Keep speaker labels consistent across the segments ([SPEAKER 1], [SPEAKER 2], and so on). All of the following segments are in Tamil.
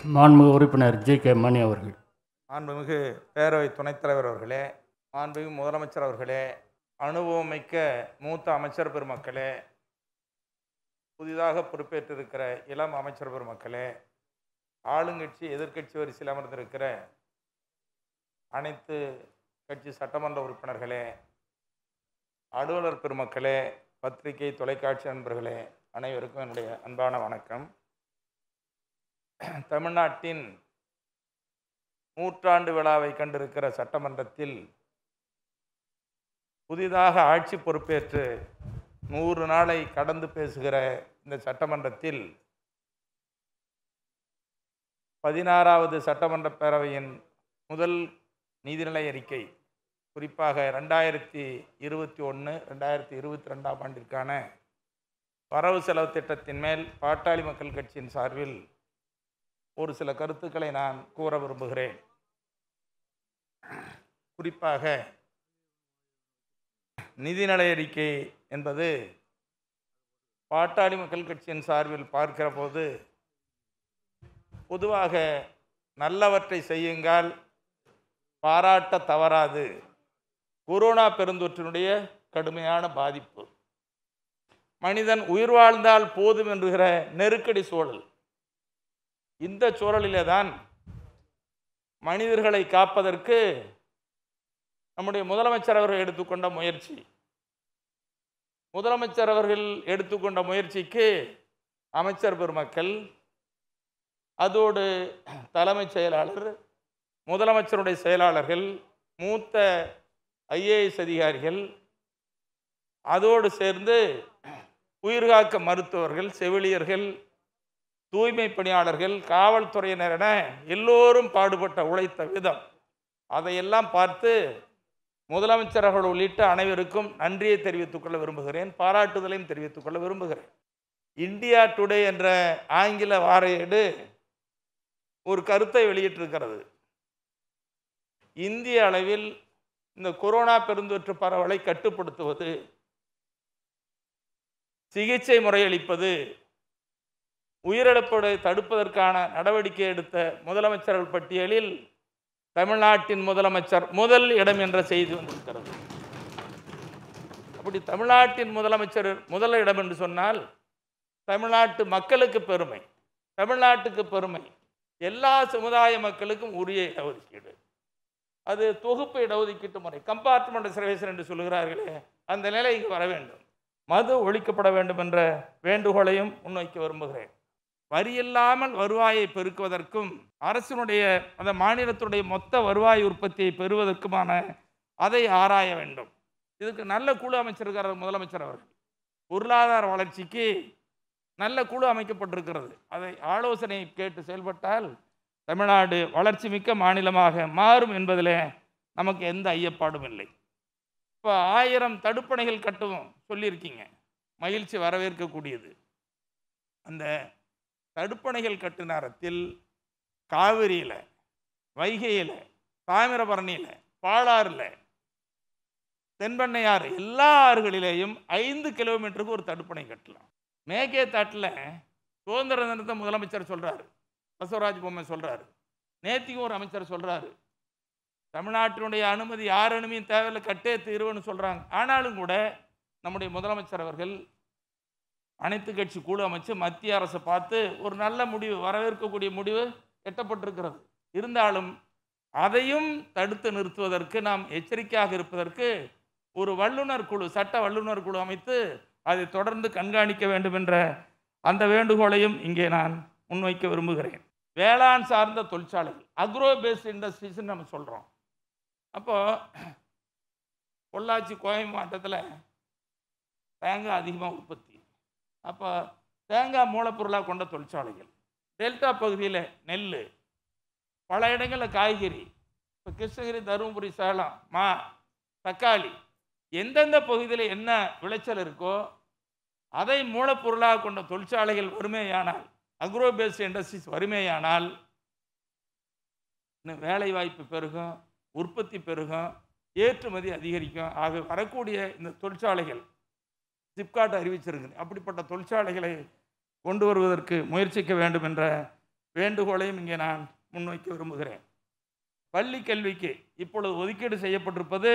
[SPEAKER 1] மாண்புமிகு உறுப்பினர் ஜி.கே. மணி அவர்கள்.
[SPEAKER 2] மாண்புமிகு பேரவை துணைத் தலைவர் அவர்களே, மாண்புமிகு முதலமைச்சர் அவர்களே, அனுபவமிக்க மூத்த அமைச்சர் பெருமக்களே, புதிதாக பொறுப்பேற்றிருக்கிற இளம் அமைச்சர் பெருமக்களே, ஆளுங்கட்சி எதிர்க்கட்சி வரிசையில் அமர்ந்திருக்கிற அனைத்து கட்சி சட்டமன்ற உறுப்பினர்களே, அலுவலர் பெருமக்களே, பத்திரிகை தொலைக்காட்சி நண்பர்களே, அனைவருக்கும் என்னுடைய அன்பான வணக்கம். தமிழ்நாட்டின் நூற்றாண்டு விழாவை கண்டிருக்கிற சட்டமன்றத்தில் புதிதாக ஆட்சி பொறுப்பேற்று 100 நாளை கடந்து பேசுகிற இந்த சட்டமன்றத்தில் 16வது சட்டமன்ற பேரவையின் முதல் நிதிநிலை அறிக்கை, குறிப்பாக 2021-2022 ஆண்டிற்கான வரவு செலவு திட்டத்தின் மேல் பாட்டாளி மக்கள் கட்சியின் சார்பில் ஒரு சில கருத்துக்களை நான் கூற விரும்புகிறேன். குறிப்பாக நிதிநிலை அறிக்கை என்பது பாட்டாளி மக்கள் கட்சியின் சார்பில் பார்க்கிற போது பொதுவாக நல்லவற்றை செய்யுங்கள், பாராட்ட தவறாது, கொரோனா பெருந்தொற்றினுடைய கடுமையான பாதிப்பு, மனிதன் உயிர் வாழ்ந்தால் போதும் என்கிற நெருக்கடி சூழல், இந்த சூழலிலே தான் மனிதர்களை காப்பதற்கு நம்முடைய முதலமைச்சர் அவர்கள் எடுத்துக்கொண்ட முயற்சி, முதலமைச்சர் அவர்கள் எடுத்துக்கொண்ட முயற்சிக்கு அமைச்சர் பெருமக்கள், அதோடு தலைமைச் செயலாளர், முதலமைச்சருடைய செயலாளர்கள், மூத்த IAS அதிகாரிகள், அதோடு சேர்ந்து உயிர்காக்க மருத்துவர்கள், செவிலியர்கள், தூய்மை பணியாளர்கள், காவல்துறையினர் என எல்லோரும் பாடுபட்ட உழைத்த விதம், அதையெல்லாம் பார்த்து முதலமைச்சர் அவர்கள் உள்ளிட்ட அனைவருக்கும் நன்றியை தெரிவித்துக் கொள்ள விரும்புகிறேன், பாராட்டுதலையும் தெரிவித்துக் கொள்ள விரும்புகிறேன். இந்தியா டுடே என்ற ஆங்கில வார ஏடு ஒரு கருத்தை வெளியிட்டிருக்கிறது. இந்திய அளவில் இந்த கொரோனா பெருந்தொற்று பரவலை கட்டுப்படுத்துவது, சிகிச்சை முறையளிப்பது, உயிரிழப்பை தடுப்பதற்கான நடவடிக்கை எடுத்த முதலமைச்சர்கள் பட்டியலில் தமிழ்நாட்டின் முதலமைச்சர் முதல் இடம் என்ற செய்தி வந்திருக்கிறது. அப்படி தமிழ்நாட்டின் முதலமைச்சர் முதல் இடம் என்று சொன்னால் தமிழ்நாட்டு மக்களுக்கு பெருமை, தமிழ்நாட்டுக்கு பெருமை. எல்லா சமுதாய மக்களுக்கும் உரிய இடஒதுக்கீடு, அது தொகுப்பு இடஒதுக்கீட்டு முறை, கம்பார்ட்மெண்ட் ரிசர்வேஷன் என்று சொல்கிறார்களே, அந்த நிலை இங்கு வர வேண்டும். மது ஒழிக்கப்பட வேண்டும் என்ற வேண்டுகோளையும் முன்வைக்க விரும்புகிறேன். வரி இல்லாமல் வருவாயை பெருக்குவதற்கும் அரசினுடைய அந்த மாநிலத்துடைய மொத்த வருவாய் உற்பத்தியை பெறுவதற்குமான அதை ஆராய வேண்டும். இதுக்கு நல்ல குழு அமைச்சிருக்கிறார் முதலமைச்சர் அவர்கள். பொருளாதார வளர்ச்சிக்கு நல்ல குழு அமைக்கப்பட்டிருக்கிறது. அதை ஆலோசனை கேட்டு செயல்பட்டால் தமிழ்நாடு வளர்ச்சி மிக்க மாநிலமாக மாறும் என்பதில் நமக்கு எந்த ஐயப்பாடும் இல்லை. இப்போ 1000 தடுப்பணைகள் கட்டவும் சொல்லியிருக்கீங்க, மகிழ்ச்சி, வரவேற்கக்கூடியது. அந்த தடுப்பணைகள் கட்டு நேரத்தில் காவிரியில், வைகையில், தாமிரபரணியில், பாலாறில், தென்பண்ணையாறு, எல்லா ஆறுகளிலேயும் 5 கிலோமீட்டருக்கு ஒரு தடுப்பணை கட்டலாம். மேகேதாட்டில் சுதந்திர தினத்தை முதலமைச்சர் சொல்கிறாரு, பசவராஜ் பொம்மை சொல்கிறாரு, நேத்திக்கும் ஒரு அமைச்சர் சொல்கிறாரு, தமிழ்நாட்டினுடைய அனுமதி யார் அனுமதியும் தேவையில்லை, கட்டே தீர்வுன்னு சொல்கிறாங்க. ஆனாலும் கூட நம்முடைய முதலமைச்சர் அவர்கள் அனைத்து கட்சி குழு அமைச்சு மத்திய அரசை பார்த்து ஒரு நல்ல முடிவு, வரவேற்கக்கூடிய முடிவு எட்டப்பட்டிருக்கிறது. இருந்தாலும் அதையும் தடுத்து நிறுத்துவதற்கு நாம் எச்சரிக்கையாக இருப்பதற்கு ஒரு வல்லுநர் குழு, சட்ட வல்லுநர் குழு அமைத்து அதை தொடர்ந்து கண்காணிக்க வேண்டும் என்ற அந்த வேண்டுகோளையும் இங்கே நான் முன்வைக்க விரும்புகிறேன். வேளாண் சார்ந்த தொழிற்சாலைகள், அக்ரோ பேஸ்ட் இண்டஸ்ட்ரீஸ்ன்னு நம்ம சொல்கிறோம். அப்போது பொள்ளாச்சி, கோவை மாவட்டத்தில் தேங்காய் அதிகமாக உற்பத்தி, அப்போ தேங்காய் மூலப்பொருளாக கொண்ட தொழிற்சாலைகள், டெல்டா பகுதியில் நெல், பல இடங்களில் காய்கறி, இப்போ கிருஷ்ணகிரி, தருமபுரி, சேலம், மா, தக்காளி, எந்தெந்த பகுதியில் என்ன விளைச்சல் இருக்கோ அதை மூலப்பொருளாக கொண்ட தொழிற்சாலைகள் வறுமையானால், அக்ரோ பேஸ்ட் இண்டஸ்ட்ரீஸ் வறுமையானால் இன்னும் வேலை வாய்ப்பு பெருகும், உற்பத்தி பெருகும், ஏற்றுமதி அதிகரிக்கும். ஆக வரக்கூடிய இந்த தொழிற்சாலைகள் சிப்காட் அறிவிச்சிருக்கு, அப்படிப்பட்ட தொழிற்சாலைகளை கொண்டு வருவதற்கு முயற்சிக்க வேண்டும் என்ற வேண்டுகோளையும் இங்கே நான் முன்வைக்க விரும்புகிறேன். பள்ளி கல்விக்கு இப்பொழுது ஒதுக்கீடு செய்யப்பட்டிருப்பது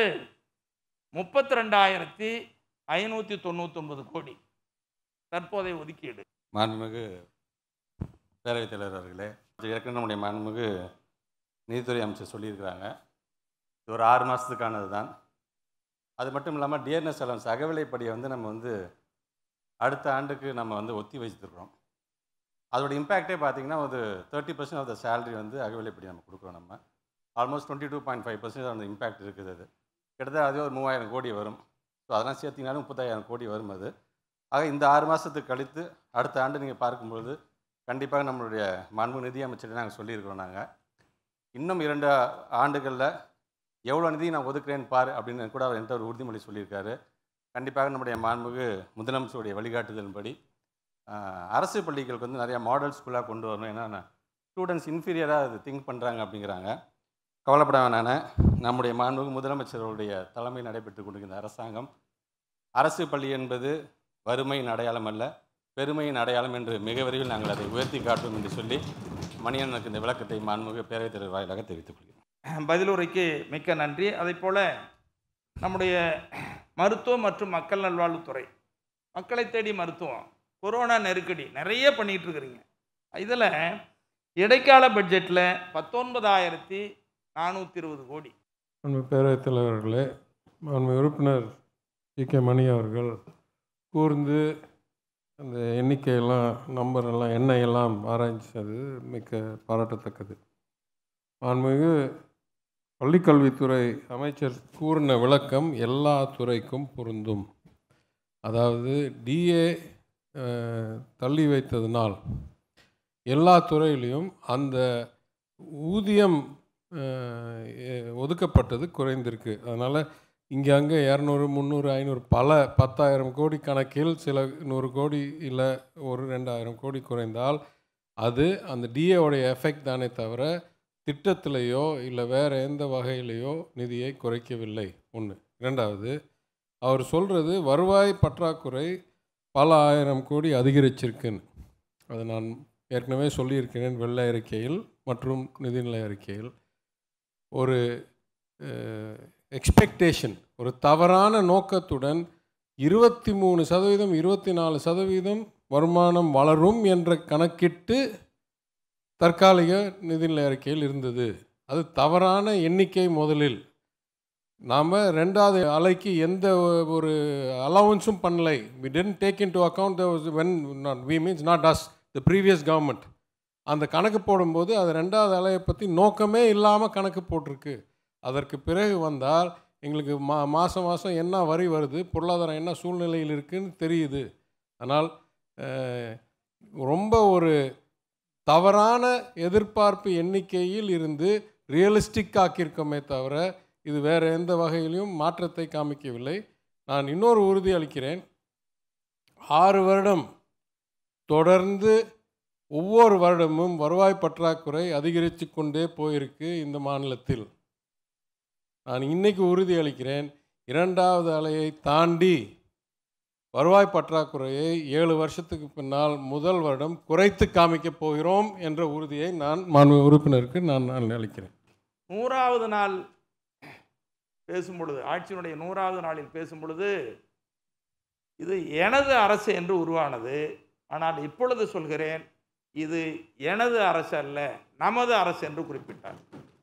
[SPEAKER 2] 32,599 கோடி தற்போதைய ஒதுக்கீடு.
[SPEAKER 3] மாண்புமிகு பேரவைத் தலைவர் அவர்களே, ஏற்கனவே நம்முடைய மாண்புமிகு நீதித்துறை அமைச்சர் சொல்லியிருக்கிறாங்க. இது ஒரு 6 மாதத்துக்கானது தான். அது மட்டும் இல்லாமல் டிஎன்எஸ் அலவன்ஸ் அகவிலைப்படியை நம்ம அடுத்த ஆண்டுக்கு நம்ம ஒத்தி வச்சுருக்கிறோம். அதோட இம்பேக்டே பார்த்திங்கன்னா ஒரு 30% ஆஃப் த சேலரி அகவிலைப்படி நம்ம கொடுக்குறோம். நம்ம ஆல்மோஸ்ட் 22.5% அந்த இம்பேக்ட் இருக்குது. அது கிட்டத்தட்ட அதே ஒரு 3000 கோடி வரும். ஸோ அதெல்லாம் சேர்த்திங்கனாலும் 35,000 கோடி வரும். அது ஆக இந்த 6 மாதத்துக்கு கழித்து அடுத்த ஆண்டு நீங்கள் பார்க்கும்பொழுது கண்டிப்பாக நம்மளுடைய மாண்பு நிதி அமைச்சர்கிட்ட நாங்கள் சொல்லியிருக்கிறோம். நாங்கள் இன்னும் 2 ஆண்டுகளில் எவ்வளோ நிதி நான் ஒதுக்குறேன்னு பாரு அப்படின்னு கூட அவர் என்கிட்ட ஒரு உறுதிமொழி சொல்லியிருக்காரு. கண்டிப்பாக நம்முடைய மாண்புமிகு முதலமைச்சருடைய வழிகாட்டுதலின்படி அரசு பள்ளிகளுக்கு நிறையா மாடல் ஸ்கூலாக கொண்டு வரணும். ஏன்னா ஸ்டூடெண்ட்ஸ் இன்ஃபீரியராக அது திங்க் பண்ணுறாங்க அப்படிங்கிறாங்க. கவலைப்பட வேணான நம்முடைய மாண்புமிகு முதலமைச்சருடைய தலைமையில் நடைபெற்று கொண்டிருக்கிற அரசாங்கம் அரசு பள்ளி என்பது வறுமையின் அடையாளம் அல்ல, பெருமையின் அடையாளம் என்று மிக விரைவில் நாங்கள் அதை உயர்த்தி காட்டுவோம் என்று சொல்லி மணியனுக்கு இந்த விளக்கத்தை மாண்புமிகு பேரவைத் தலைவர் வாயிலாக தெரிவித்துக் கொள்கிறேன்.
[SPEAKER 2] பதிலுரைக்கு மிக்க நன்றி. அதைப்போல் நம்முடைய மருத்துவம் மற்றும் மக்கள் நல்வாழ்வுத்துறை, மக்களை தேடி மருத்துவம், கொரோனா நெருக்கடி நிறைய பண்ணிகிட்டு இருக்கிறீங்க. இதில் இடைக்கால பட்ஜெட்டில் 19,420 கோடி.
[SPEAKER 4] நம்ம பேரவைத் தலைவர்களே, நம்ம உறுப்பினர் கே மணி அவர்கள் கூர்ந்து அந்த எண்ணிக்கையெல்லாம் நம்பரெல்லாம் எண்ணையெல்லாம் ஆராய்ச்சது மிக்க பாராட்டத்தக்கது. மாண்புமிகு பள்ளிக்கல்வித்துறை அமைச்சர் கூறின விளக்கம் எல்லா துறைக்கும் பொருந்தும். அதாவது டிஏ தள்ளி வைத்ததினால் எல்லா துறையிலையும் அந்த ஊதியம் ஒதுக்கப்பட்டது குறைந்திருக்கு. அதனால் இங்கே அங்கே 200, 300, 500 பல 10,000 கோடி கணக்கில் சில 100 கோடி இல்லை ஒரு 2,000 கோடி குறைந்தால் அது அந்த டிஏவுடைய எஃபெக்ட் தானே தவிர திட்டத்திலேயோ இல்லை வேறு எந்த வகையிலையோ நிதியை குறைக்கவில்லை. ஒன்று. இரண்டாவது, அவர் சொல்கிறது வருவாய் பற்றாக்குறை பல 1000 கோடி அதிகரிச்சிருக்குன்னு. அதை நான் ஏற்கனவே சொல்லியிருக்கிறேன் வெள்ளை அறிக்கையில் மற்றும் நிதிநிலை அறிக்கையில். ஒரு எக்ஸ்பெக்டேஷன், ஒரு தவறான நோக்கத்துடன் 23%, 24% வருமானம் வளரும் என்ற கணக்கிட்டு தற்காலிக நிதிநிலை அறிக்கையில் இருந்தது. அது தவறான எண்ணிக்கை. முதலில் நாம் 2வது அலைக்கு எந்த ஒரு அலவன்ஸும் பண்ணலை. we didn't take into account when not we means not us, the previous government. அந்த கணக்கு போடும்போது அது 2வது அலையை பற்றி நோக்கமே இல்லாமல் கணக்கு போட்டிருக்கு. அதற்கு பிறகு வந்தால் எங்களுக்கு மாதம் மாதம் என்ன வரி வருது, பொருளாதாரம் என்ன சூழ்நிலையில் இருக்குதுன்னு தெரியுது. ஆனால் ரொம்ப ஒரு தவறான எதிர்பார்ப்பு எண்ணிக்கையில் இருந்து ரியலிஸ்டிக் ஆக்கியிருக்கோமே தவிர இது வேறு எந்த வகையிலையும் மாற்றத்தை காமிக்கவில்லை. நான் இன்னொரு உறுதி அளிக்கிறேன். 6 வருடம் தொடர்ந்து ஒவ்வொரு வருடமும் வருவாய் பற்றாக்குறை அதிகரித்து கொண்டே போயிருக்கு இந்த மாநிலத்தில். நான் இன்றைக்கி உறுதி அளிக்கிறேன், 2வது அலையை தாண்டி வருவாய் பற்றாக்குறையை 7 வருஷத்துக்கு பின்னால் முதல் வருடம் குறைத்து காமிக்கப் போகிறோம் என்ற உறுதியை நான் மாண்பு உறுப்பினருக்கு நான் அளிக்கிறேன்.
[SPEAKER 2] 100வது நாள் பேசும்பொழுது, ஆட்சியினுடைய 100வது நாளில் பேசும்பொழுது இது எனது அரசு என்று உருவானது. ஆனால் இப்பொழுது சொல்கிறேன், இது எனது அரசு அல்ல, நமது அரசு என்று குறிப்பிட்டார்.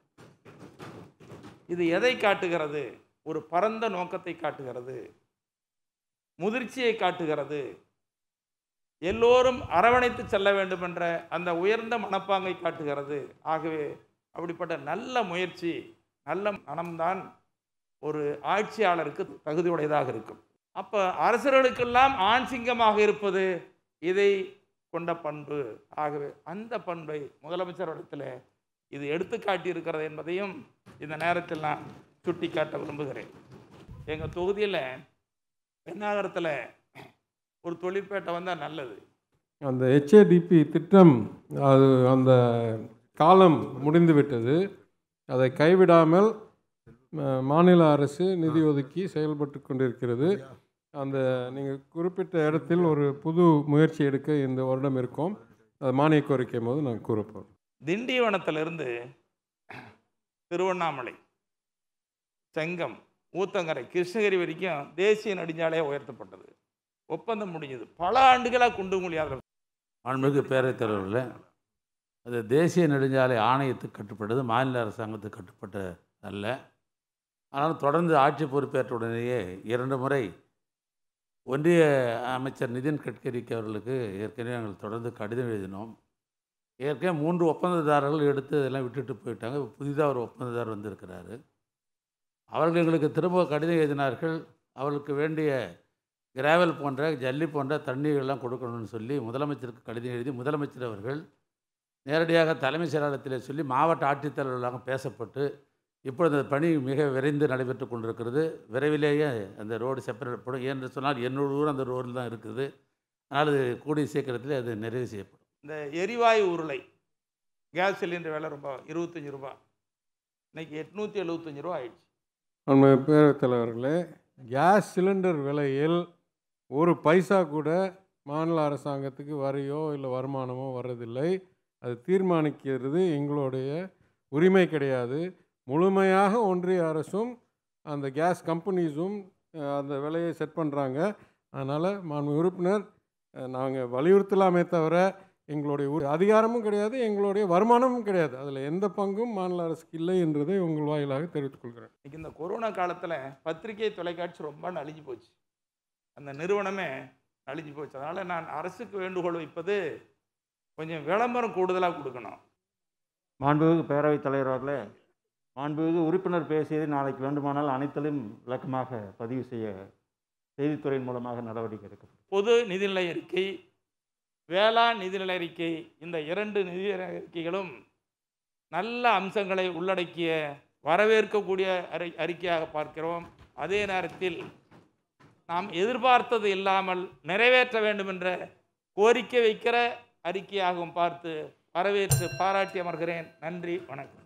[SPEAKER 2] இது எதை காட்டுகிறது? ஒரு பரந்த நோக்கத்தை காட்டுகிறது, முதிர்ச்சியை காட்டுகிறது, எல்லோரும் அரவணைத்து செல்ல வேண்டும் என்ற அந்த உயர்ந்த மனப்பாங்கை காட்டுகிறது. ஆகவே அப்படிப்பட்ட நல்ல முயற்சி, நல்ல மனம்தான் ஒரு ஆட்சியாளருக்கு தகுதியுடையதாக இருக்கும். அப்போ அரசர்களுக்கெல்லாம் ஆண் சிங்கமாக இருப்பது இதை கொண்ட பண்பு. ஆகவே அந்த பண்பை முதலமைச்சரிடத்தில் இது எடுத்து காட்டியிருக்கிறது என்பதையும் இந்த நேரத்தில் நான் சுட்டி காட்ட விரும்புகிறேன். எங்கள் தொகுதியில் பெண்ணாகரத்தில் ஒரு தொழிற்பேட்டை வந்தால் நல்லது.
[SPEAKER 4] அந்த ஹெச்ஏடிபி திட்டம் அது அந்த காலம் முடிந்துவிட்டது. அதை கைவிடாமல் மாநில அரசு நிதி ஒதுக்கி செயல்பட்டு கொண்டிருக்கிறது. அந்த நீங்கள் குறிப்பிட்ட இடத்தில் ஒரு புது முயற்சி எடுக்க இந்த வருடம் இருக்கும். அது மானிய கோரிக்கை போது நான் கூறப்போகிறேன்.
[SPEAKER 2] திண்டிவனத்திலிருந்து திருவண்ணாமலை, செங்கம், ஊத்தங்கரை, கிருஷ்ணகிரி வரைக்கும் தேசிய நெடுஞ்சாலையாக உயர்த்தப்பட்டது. ஒப்பந்தம் முடிஞ்சது. பல ஆண்டுகளாக குண்டு முடியாத
[SPEAKER 5] மாண்புமிகு பேரவைத் தலைவர்களே, அது தேசிய நெடுஞ்சாலை ஆணையத்துக்கு கட்டுப்பட்டது, மாநில அரசாங்கத்துக்கு கட்டுப்பட்ட அல்ல. ஆனாலும் தொடர்ந்து ஆட்சி பொறுப்பேற்ற உடனேயே 2 முறை ஒன்றிய அமைச்சர் நிதின் கட்கரிக்கு அவர்களுக்கு ஏற்கனவே நாங்கள் தொடர்ந்து கடிதம் எழுதினோம். ஏற்கனவே 3 ஒப்பந்ததாரர்கள் எடுத்து இதெல்லாம் விட்டுட்டு போயிட்டாங்க. புதிதாக ஒரு ஒப்பந்ததாரர் வந்திருக்கிறாரு. அவர்கள் எங்களுக்கு திரும்ப கடிதம் எழுதினார்கள். அவர்களுக்கு வேண்டிய கிராவல் போன்ற ஜல்லி போன்ற தண்ணீர்கள்லாம் கொடுக்கணும்னு சொல்லி முதலமைச்சருக்கு கடிதம் எழுதி முதலமைச்சர் அவர்கள் நேரடியாக தலைமைச் செயலாளத்தில் சொல்லி மாவட்ட ஆட்சித்தலைவர்களாக பேசப்பட்டு இப்பொழுது அந்த பணி மிக விரைந்து நடைபெற்று கொண்டிருக்கிறது. விரைவிலேயே அந்த ரோடு செப்பரேட் என்று சொன்னால் என்னோட ஊர் அந்த ரோடில் தான் இருக்குது. அதனால் அது கூடிய சீக்கிரத்தில் அது நிறைவு செய்யப்படும்.
[SPEAKER 2] இந்த எரிவாயு உருளை கேஸ் சிலிண்டர் விலை ரொம்ப 25 ரூபா, இன்னைக்கு 875 ரூபா ஆயிடுச்சு.
[SPEAKER 4] நம்ம பேரவைத் தலைவர்களே, கேஸ் சிலிண்டர் விலையில் ஒரு பைசா கூட மாநில அரசாங்கத்துக்கு வரியோ இல்லை வருமானமோ வர்றதில்லை. அது தீர்மானிக்கிறது எங்களுடைய உரிமை கிடையாது. முழுமையாக ஒன்றிய அரசும் அந்த கேஸ் கம்பெனிஸும் அந்த விலையை செட் பண்ணுறாங்க. அதனால் மாண்பு உறுப்பினர், நாங்கள் வலியுறுத்தலாமே தவிர எங்களுடைய அதிகாரமும் கிடையாது, எங்களுடைய வருமானமும் கிடையாது. அதில் எந்த பங்கும் மாநில அரசுக்கு இல்லை என்றதை உங்கள் வாயிலாக தெரிவித்துக் கொள்கிறேன்.
[SPEAKER 2] இன்னைக்கு இந்த கொரோனா காலத்தில் பத்திரிகை தொலைக்காட்சி ரொம்ப நலிஞ்சு போச்சு. அந்த நிறுவனமே நலிஞ்சு போச்சு. அதனால் நான் அரசுக்கு வேண்டுகோள் வைப்பது, கொஞ்சம் விளம்பரம் கூடுதலாக கொடுக்கணும்.
[SPEAKER 6] மாண்புமிகு பேரவைத் தலைவர் அவர்களே, மாண்புமிகு உறுப்பினர் பேசியது நாளைக்கு வேண்டுமானால் அனைத்திலும் விளக்கமாக பதிவு செய்ய செய்தித்துறையின் மூலமாக நடவடிக்கை எடுக்கப்படும்.
[SPEAKER 2] பொது நிதிநிலை அறிக்கை, வேளாண் நிதிநிலை அறிக்கை, இந்த 2 நிதிநிலை அறிக்கைகளும் நல்ல அம்சங்களை உள்ளடக்கிய வரவேற்கக்கூடிய அறிக்கையாக பார்க்கிறோம். அதே நேரத்தில் நாம் எதிர்பார்த்தது இல்லாமல் நிறைவேற்ற வேண்டும் என்ற கோரிக்கை வைக்கிற அறிக்கையாகவும் பார்த்து வரவேற்று பாராட்டி அமர்கிறேன். நன்றி, வணக்கம்.